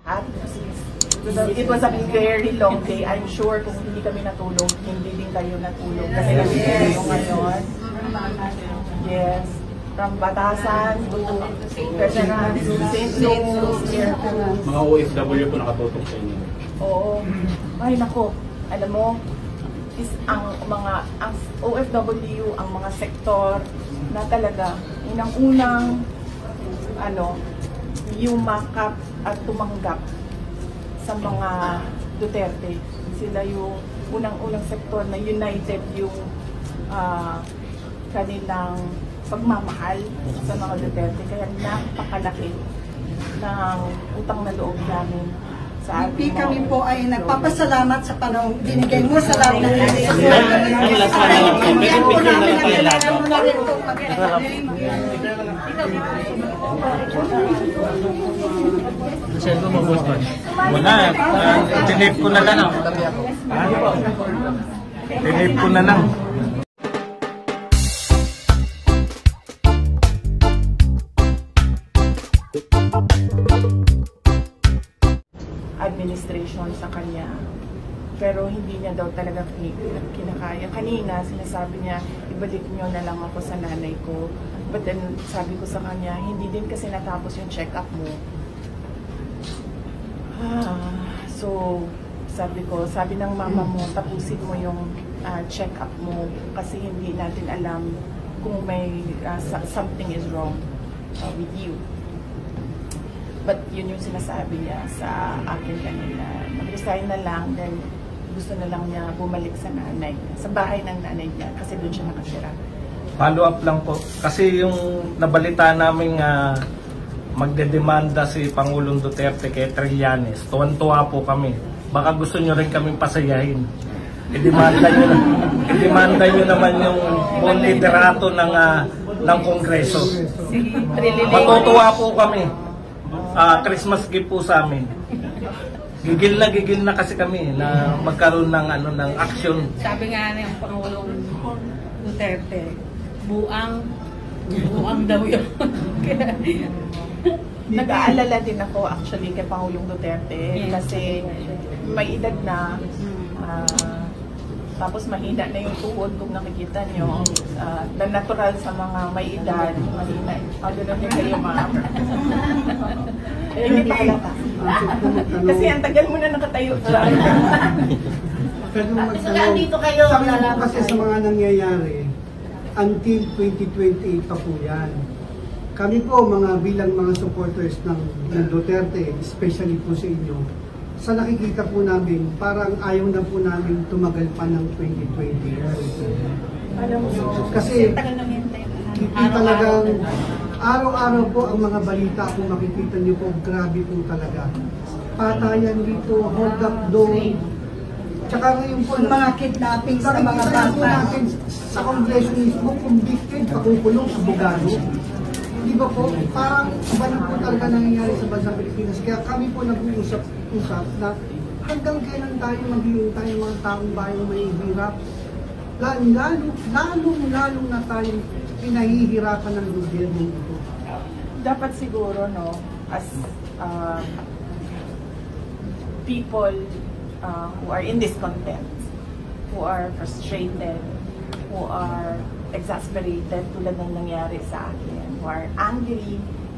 It was a very long day. I'm sure kung hindi kami natulog, hindi din kayo natulog. Kasi nandito ngayon. Yes. From Batasan to Quezon, St. Luke's. Mga OFW po nakatutok sa inyo. Oo. Ay, nako. Alam mo, ang OFW, ang mga sektor na talaga, unang-unang yumakap at tumanggap sa mga Duterte. Sila yung unang-unang sektor na united yung kanilang pagmamahal sa mga Duterte. Kaya napakalaki ng utang na loob namin sa ating kami po ay nagpapasalamat sa panahon binigay mo sa lahat ng wala, tinip ko na lang. Tinip ko na lang. Administration sa kanya, pero hindi niya daw talaga kinakaya. Kanina sinasabi niya, ibalik niyo na lang ako sa nanay ko, but then sabi ko sa kanya, hindi din kasi natapos yung check-up mo. So sabi ng mama mo, tapusin mo yung check-up mo kasi hindi natin alam kung may something is wrong with you. But yun yung sinasabi niya sa akin kanina. Mag-resign na lang, then gusto na lang niya bumalik sa nanay, sa bahay ng nanay niya kasi doon siya nakatira. Follow up lang po. Kasi yung nabalita namin magdedemanda si Pangulong Duterte kay Trillanes, tuwan-tuwa po kami. Baka gusto nyo rin kaming pasayahin. I-demanda nyo naman yung buong liderato ng Kongreso. Matutuwa po kami. Christmas gift po sa amin. Gigil na kasi kami na magkaroon ng action. Sabi nga ng Pangulong Duterte, buang daw yun. Nag-aalala din ako actually kay Pangulong Duterte kasi may edad na, tapos mahina na yung tuhod kung nakikita nyo, na natural sa mga may edad, mahina. Gano'n din kayo, ma'am. Hindi pa halata. Kasi ang tagal mo na nakatayo dyan. Pwede mo magtanong, sabi mo kasi sa mga nangyayari, until 2028 pa po yan. Kami po bilang mga supporters ng Duterte, especially po sa inyo, sa nakikita po namin, parang ayaw na po namin tumagal pa ng 2020. Kasi talagang araw-araw po ang mga balita, kung makikita niyo po, grabe po talaga. Patayan dito, hold up doon. Tsaka ngayon po, mga kidnapping sa mga bata natin sa Kongreso mismo, convicted, pakukulong sa Bugano. Di ba po, parang balik po talaga nangyayari sa bansang Pilipinas. Kaya kami po nag-uusap na hanggang kailan tayo maghihintay ng mga taong bayan may hirap. Lalong na tayong pinahihirapan ng gobyerno ito. Dapat siguro, as people who are in discontent, who are frustrated, who are exasperated tulad ng nangyari sa akin, who are angry,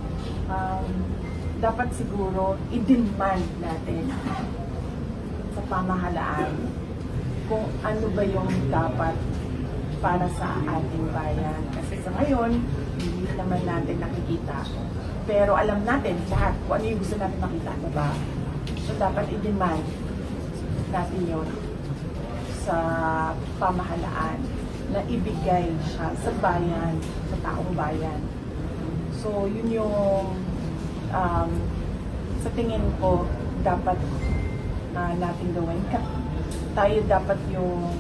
dapat siguro i-demand natin sa pamahalaan kung ano ba yung dapat para sa ating bayan. Kasi sa ngayon, hindi naman natin nakikita. Pero alam natin lahat kung ano yung gusto natin makita, diba? So dapat i-demand natin yun sa pamahalaan na ibigay siya sa bayan, sa taong bayan. So yun yung sa tingin ko dapat natin gawin. Tayo dapat yung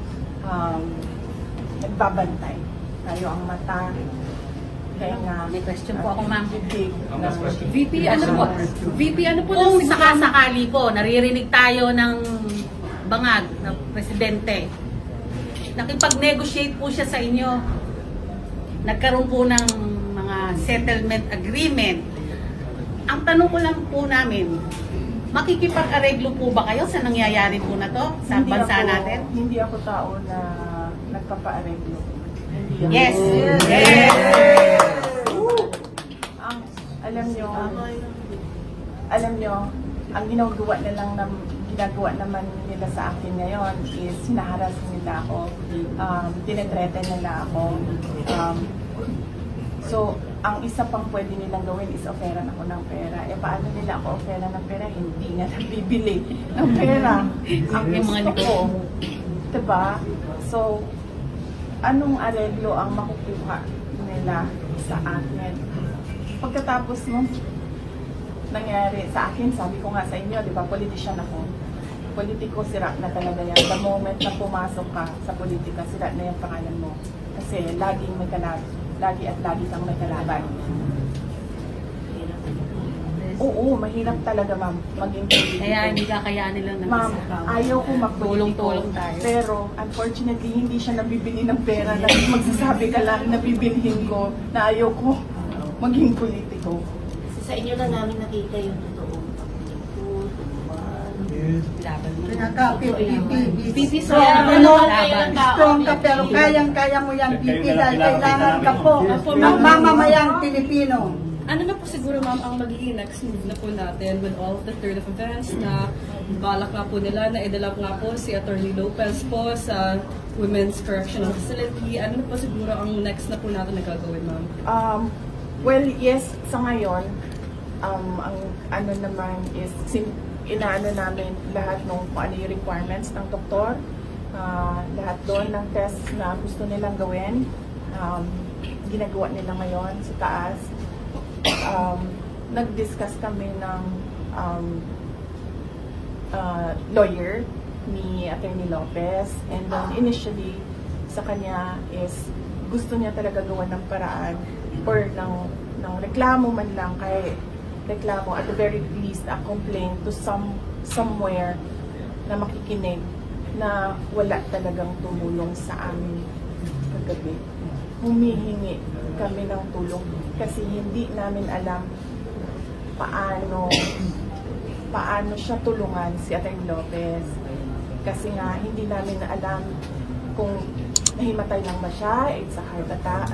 nagbabantay. Tayo ang mata. Kaya nga, may question po ako, ma'am. VP, ano po nung sakasakali po, naririnig tayo ng bangag ng presidente. Nakipag-negotiate po siya sa inyo. Nagkaroon po ng mga settlement agreement. Ang tanong ko lang po namin, makikipag-areglo po ba kayo sa nangyayari po na to sa bansa natin? Hindi ako tao na nagpapa-areglo. Hindi ako. Yes! Ang, alam nyo, ang ginagawa naman nila sa akin ngayon is hinaharas nila ako, tinetreten nila ako. So, ang isa pang pwede nilang gawin is offeran ako ng pera. E paano nila ako offeran ng pera? Hindi nga nabibili ng pera. Ang gusto ko. Diba? So, anong areglo ang makukuha nila sa akin? Pagkatapos nung nangyari sa akin, sabi ko nga sa inyo, di ba, politician ako. Politiko, sira na talaga yan. The moment na pumasok ka sa politika, sira na yung pangalan mo. Kasi laging may kalaban. Lagi at lagi kang may kalaban. Oo, mahirap talaga, ma'am, maging politiko. Kaya hindi kakayanin lang ng Ma'am, ayaw ko magpolitiko. Tulong-tulong tayo. Pero, unfortunately, hindi siya nabibili ng pera. Dahil magsasabi ka lang, nabibilhin ko na ayaw ko maging politiko. Kasi sa inyo lang namin nakita yung totoo. Pipi, so Strong ka pero kayang-kaya mo yung pipi dahil kailangan ka po ng mamamayang Pilipino. Ano na po siguro ma'am ang magiging next move na po natin with all of the turn of events na balak nga po nila na idala nga po si Attorney Lopez po sa Women's Correctional Facility. Ano na po siguro ang next na po natin na gagawin ma'am? Well, yes, sa ngayon, ang ano naman is, inaano namin lahat ng kung ano yung requirements ng doktor, lahat doon ng test na gusto nilang gawin, ginagawa nila ngayon sa taas. Nag-discuss kami ng lawyer ni Attorney Lopez, and then initially sa kanya is gusto niya talaga gawa ng paraan or ng reklamo man lang, kay reklamo, at the very least a complaint to somewhere na makikinig na wala talagang tumulong sa amin kagabi. Humihingi kami ng tulong kasi hindi namin alam paano siya tulungan si Atty. Lopez. Kasi nga hindi namin alam kung nahimatay lang ba siya, it's a heart attack,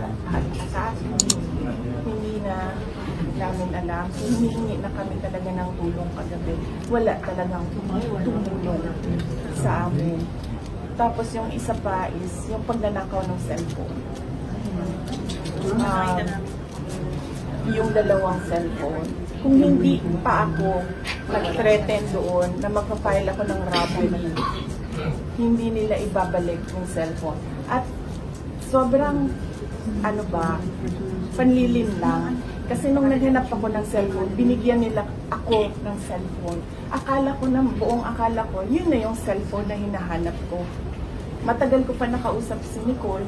hindi na namin alam. So, humihingi na kami talaga ng tulong kagabi. Wala talagang tumulong sa amin. Tapos yung isa pa is yung pagnanakaw ng cellphone. Yung dalawang cellphone. Kung hindi pa ako nag-threaten doon na magpa-file ako ng robbery, hindi nila ibabalik yung cellphone. At sobrang, panlilin lang. Kasi nung naghanap ako ng cellphone, binigyan nila ako ng cellphone. Buong akala ko, yun na yung cellphone na hinahanap ko. Matagal ko pa nakausap si Nicole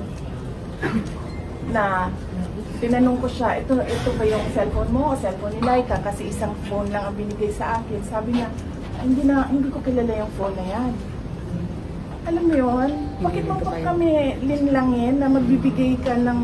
na tinanong ko siya, ito ba yung cellphone mo o cellphone ni Laika? Kasi isang phone lang ang binigay sa akin. Sabi niya, hindi ko kilala yung phone na yan. Alam mo yun? Bakit mo pa kami linlangin na magbibigay ka ng...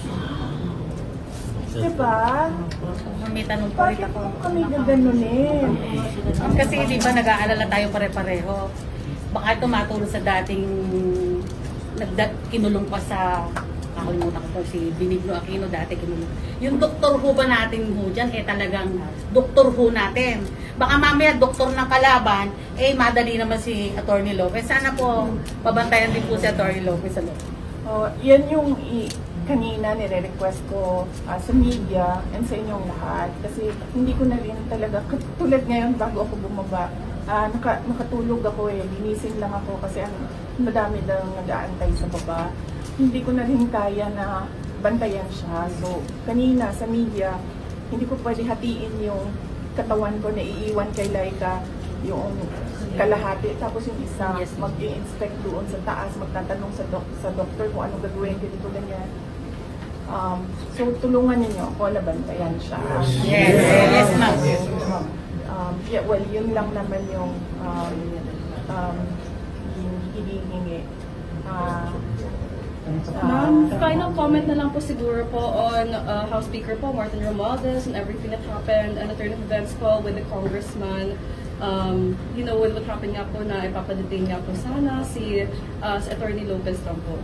Diba? May tanong po rin Bakit ako. mo kami gaganunin? Kasi di ba nag-aalala tayo pare-pareho. Baka tumatulong sa dating kinulong pa sa kakalimutan ko si Benigno Aquino, dati kinulong. Yung doktor ho ba natin ho dyan, talagang doktor ho natin. Baka mamaya doktor ng kalaban, madali naman si Attorney Lopez. Sana po pabantayan din po si Attorney Lopez. Yan yung kanina nire-request ko sa media and sa inyong lahat. Kasi hindi ko na rin talaga, tulad ngayon bago ako bumaba, nakatulog ako ginising lang ako kasi madami lang nag-aantay sa baba. Hindi ko na rin kaya na bantayan siya. So, kanina sa media, hindi ko pwede hatiin yung katawan ko na iiwan kay Laika, yung kalahati. Tapos yung isa, mag-i-inspect doon sa taas, magtatanong sa doktor kung anong gagawin, ganito, ganyan. So, tulungan ninyo ako na bantayan siya. Yes, ma'am. Well, yun lang naman yung hinihingi. Final comment na lang po siguro po on House Speaker po Martin Romualdez and everything that happened and the turn of events po with the congressman. You know, with what happened nga po na ipapadetain nga po sana si Attorney Lopez lang po.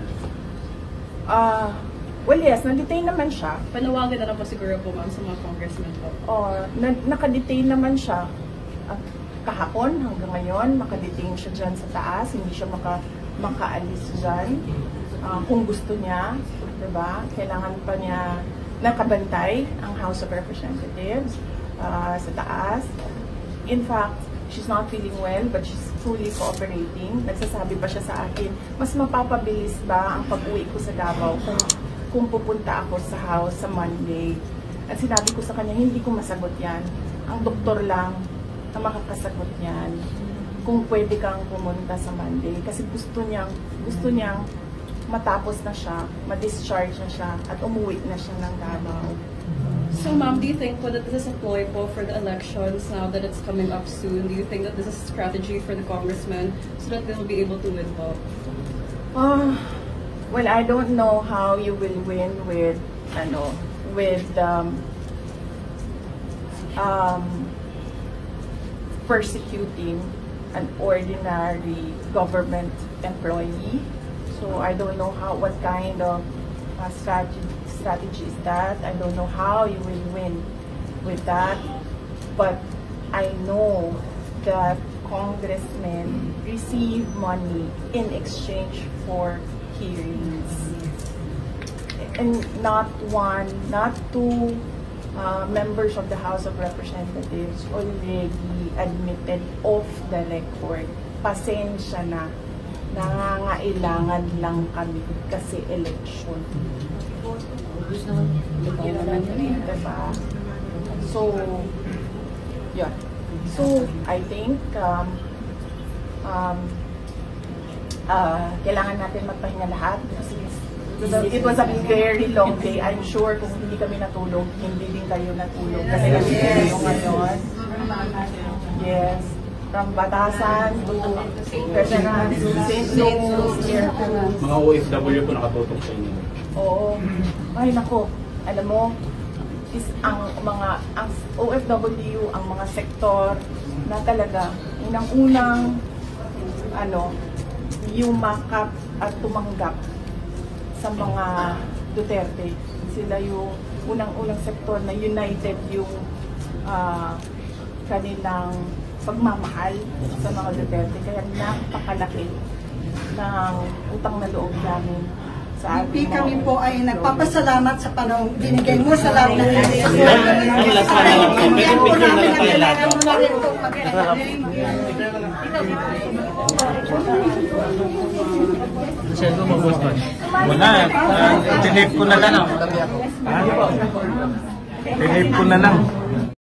Well, yes, na-detain naman siya. Panawagan na lang po siguro po ma'am sa mga congressman po. Naka-detain naman siya kahapon hanggang ngayon. Naka-detain siya dyan sa taas. Hindi siya makaalis dyan. Kung gusto niya, diba? Kailangan pa niya nakabantay ang House of Representatives sa taas. In fact, she's not feeling well, but she's fully cooperating. Nagsasabi pa siya sa akin, mas mapapabilis ba ang pag-uwi ko sa Davao kung pupunta ako sa house sa Monday. At sinabi ko sa kanya, hindi ko masagot yan. Ang doktor lang na makakasagot yan. Kung pwede kang pumunta sa Monday. Kasi gusto niyang matapos na siya, ma-discharge na siya, at umuwi na siya ng Davao. So ma'am, do you think po that this is a ploy po for the elections now that it's coming up soon? Do you think that this is a strategy for the congressmen so that they will be able to win po? Well, I don't know how you will win with persecuting an ordinary government employee. So I don't know what kind of strategy is that. I don't know how you will win with that. But I know that congressmen receive money in exchange for hearings. And not one, not two members of the House of Representatives already admitted off the record. Pasensya na. Nangangailangan lang kami kasi election. Diba? So, yeah. So, I think kailangan natin magpahinga lahat kasi it was a very long day. I'm sure kung hindi kami natulog, hindi din kayo natulog kasi kami kayo ngayon. Yes. From Batasan to Personal, St. Louis. Mga OFW po nakatutok sa inyo. Oo. Ay, nako. Alam mo, ang OFW, ang mga sektor na talaga, unang-unang, yumakap at tumanggap sa mga Duterte. Sila yung unang-unang sektor na united yung kanilang pagmamahal sa mga Duterte. Kaya napakalaki ng utang na loob namin sa ating mga... Kami po ay nagpapasalamat sa panahon binigay mo sa lahat ng Wala, tinip ko na lang. Tinip ko na lang.